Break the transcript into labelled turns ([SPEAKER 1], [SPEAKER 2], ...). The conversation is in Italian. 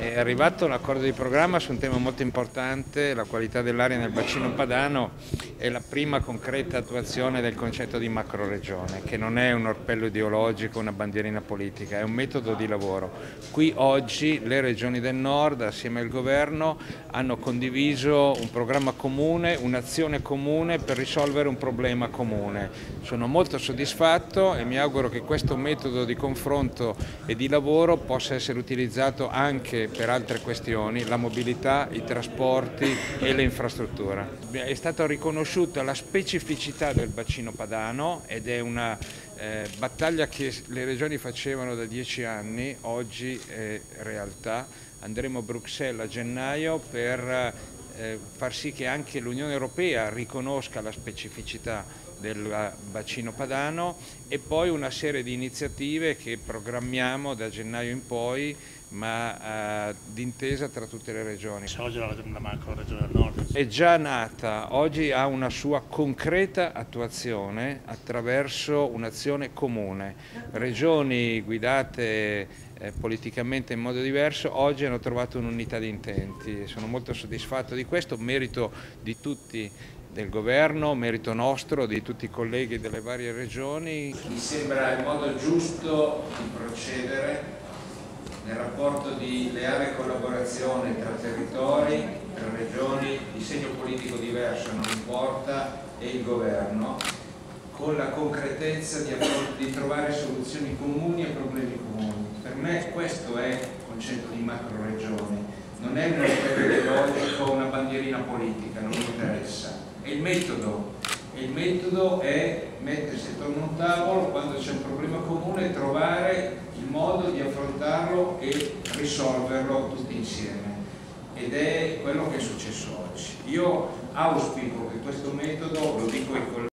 [SPEAKER 1] È arrivato l'accordo di programma su un tema molto importante, la qualità dell'aria nel bacino padano, e la prima concreta attuazione del concetto di macroregione, che non è un orpello ideologico, una bandierina politica, è un metodo di lavoro. Qui oggi le regioni del nord, assieme al governo, hanno condiviso un programma comune, un'azione comune per risolvere un problema comune. Sono molto soddisfatto e mi auguro che questo metodo di confronto e di lavoro possa essere utilizzato anche per altre questioni, la mobilità, i trasporti e le infrastrutture. È stata riconosciuta la specificità del bacino padano ed è una battaglia che le regioni facevano da 10 anni, oggi è realtà. Andremo a Bruxelles a gennaio per far sì che anche l'Unione Europea riconosca la specificità del bacino padano, e poi una serie di iniziative che programmiamo da gennaio in poi, ma d'intesa tra tutte le regioni.
[SPEAKER 2] Oggi la macro regione del nord
[SPEAKER 1] È già nata, oggi ha una sua concreta attuazione attraverso un'azione comune. Regioni guidate politicamente in modo diverso oggi hanno trovato un'unità di intenti. Sono molto soddisfatto di questo, merito di tutti, del governo, merito nostro, di tutti i colleghi delle varie regioni. Mi sembra il modo giusto di procedere nel rapporto di leale collaborazione tra territori, tra regioni, di segno politico diverso non importa, e il governo, con la concretezza di trovare soluzioni comuni e problemi comuni. Per me questo è il concetto di macro-regione, non è un orpello ideologico o una bandierina politica, non mi interessa, è il metodo. E il metodo è mettersi attorno a un tavolo quando c'è un problema comune e trovare il modo di affrontarlo e risolverlo tutti insieme. Ed è quello che è successo oggi. Io auspico che questo metodo, lo dico ai colleghi,